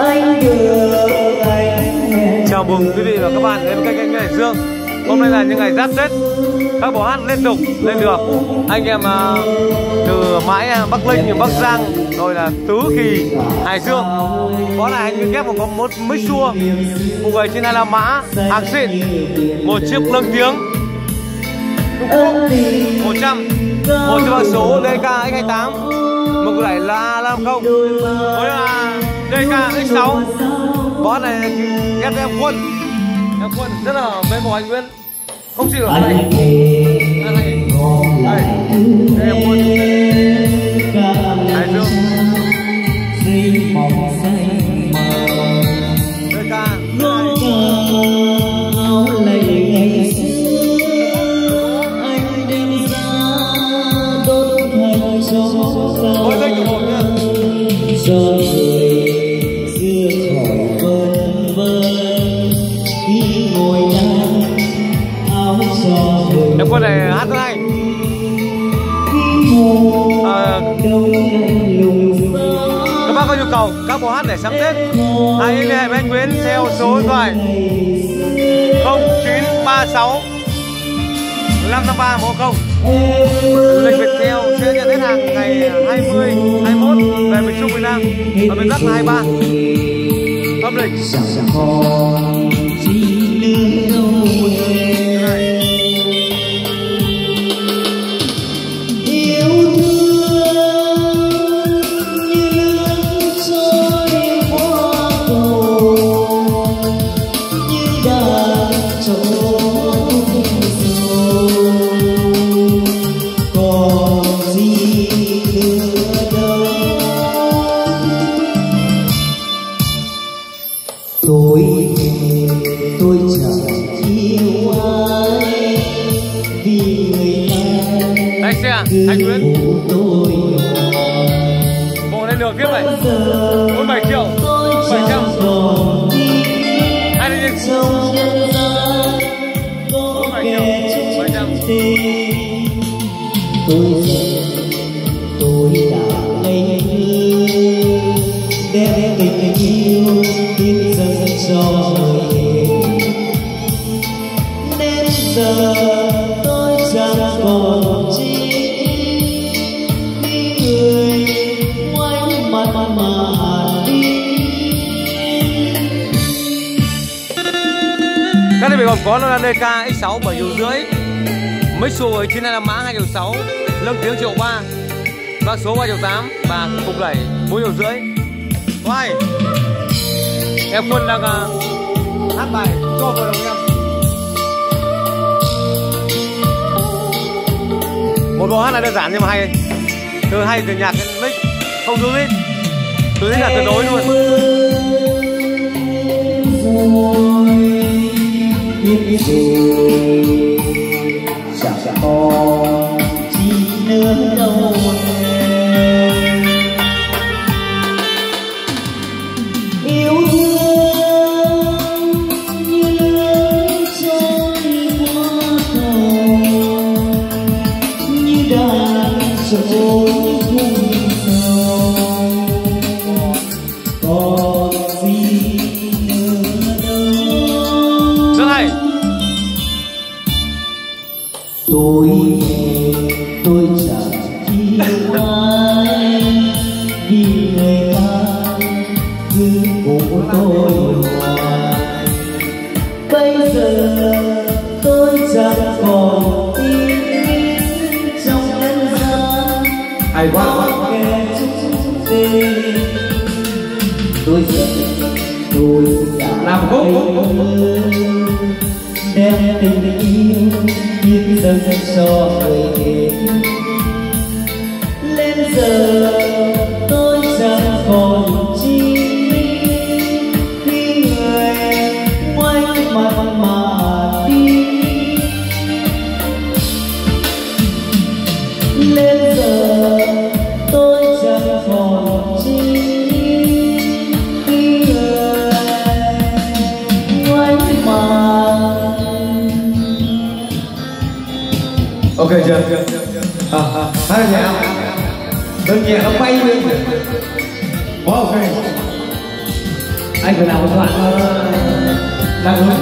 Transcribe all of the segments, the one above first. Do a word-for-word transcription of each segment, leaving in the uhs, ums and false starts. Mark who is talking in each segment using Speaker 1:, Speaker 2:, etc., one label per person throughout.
Speaker 1: Chào mừng quý vị và các bạn đến với kênh Hải Dương. Hôm nay là những ngày giáp Tết, các bộ hát liên tục lên đường. Anh em uh, từ mãi Bắc Linh, Bắc Giang, rồi là Tứ Kỳ, Hải Dương. Có là anh Nguyên ghép một có một mix xua, một người trên hai là mã, hàng xịn, một chiếc lân tiếng, một trăm, một chiếc băng số đê ca ích hai tám, một cái là năm không, với là đê ca ích sáu. Bó này ghép em quân, em quân rất là mê mộ anh Nguyễn. Không chịu được cái này. Đây, đây, em quân Hải Dương. Đê ca mỗi kênh của một nha. Em quân này hát rất hay. À, các bác có nhu cầu các bộ hát để sắm Tết, hãy liên hệ với anh Nguyễn theo số điện thoại không chín ba sáu năm năm ba một không. Lịch Viettel sẽ nhận hết hàng ngày hai mươi, hai mươi mốt về miền Trung miền Nam và miền Bắc là hai mươi ba âm lịch.
Speaker 2: Tôi tôi chẳng yêu ai vì người ta
Speaker 1: anh xe anh Nguyễn bộ lên đường tiếp này bốn mươi bảy triệu bảy trăm hai đi lên bốn mươi bảy triệu bảy trăm.
Speaker 2: Tôi tôi đã lấy đem tình yêu biết dần cho người đến giờ tôi chẳng còn chi khi người ngoảnh mặt mà đi.
Speaker 1: Các đơn vị gồm có là đê ca ích sáu bảy triệu rưỡi, mix xua chín hai mã hai triệu sáu, lân tiếng triệu ba, bác số ba triệu tám và cục đẩy bốn triệu rưỡi. Quay em quân đang uh, hát bài cho vợ đồng em. Một bộ hát này đơn giản nhưng mà hay, từ hay từ nhạc đến mix không giữ hết, từ hết là tuyệt đối luôn.
Speaker 2: Chẳng còn chi nữa đâu. Yêu thương như nước trôi qua cầu, như đàn trôi thung sâu, còn gì nữa đâu.
Speaker 1: Rất hay.
Speaker 2: Tôi tôi chẳng yêu ai vì người ta cứ cùng tôi hoài. Bây giờ tôi chẳng còn tin trong nhân gian ai quá kẻ chúng tình. Tôi giận tôi đã làm gốc đem tình yêu biết dần cho người đến. Lên giờ tôi chẳng còn chi khi người ngoảnh mặt mà đi. Lên giờ tôi chẳng còn chi khi người ngoảnh mặt.
Speaker 3: Ok chưa? À, à, hát nhẹ không? Đơn nhẹ nó bay lên. Quá ok. Anh phải làm một đoạn đang hướng.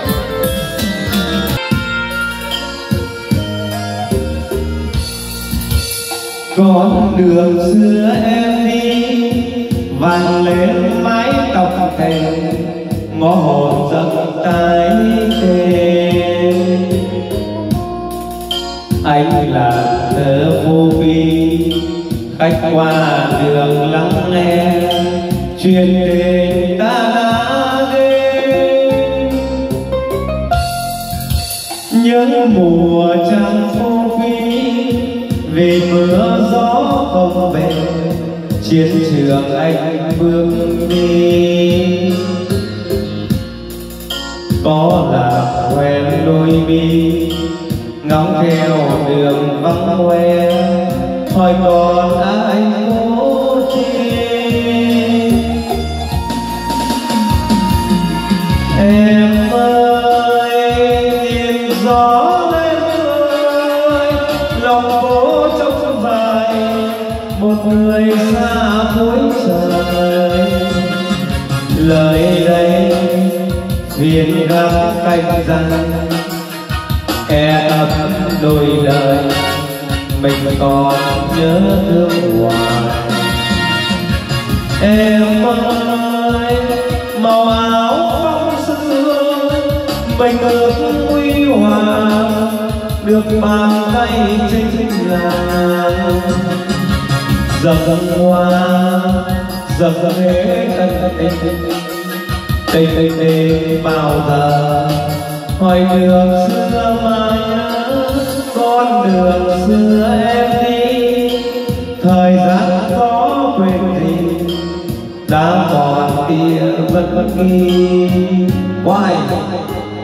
Speaker 4: Con đường xưa em đi vàng lên mái tóc thèm, ngõ hồn giấc tái kề. Anh là thơ vô vi khách qua đường lắng nghe chuyện tình ta đã đến. Những mùa trăng phô phi vì mưa gió không về, chiến trường anh bước đi. Có là quen đôi mi ngóng theo đường vắng hoe, hỏi còn ai cố chi. Em ơi nhìn gió lên ơi, lòng phố trống dài một người xa cuối trời. Lời đây viên gác canh răng e ấp đôi lời, mình còn nhớ thương hoài. Em ơi màu áo phong sương mình ước huy hoàng, được bàn tay trên làng. Dầm hoa dầm thế tân tình tình tình tình bao giờ, hỏi đường xưa mà nhớ con đường xưa em đi. Thời gian có quên gì đã còn tia vẫn vẫn ghi. Why?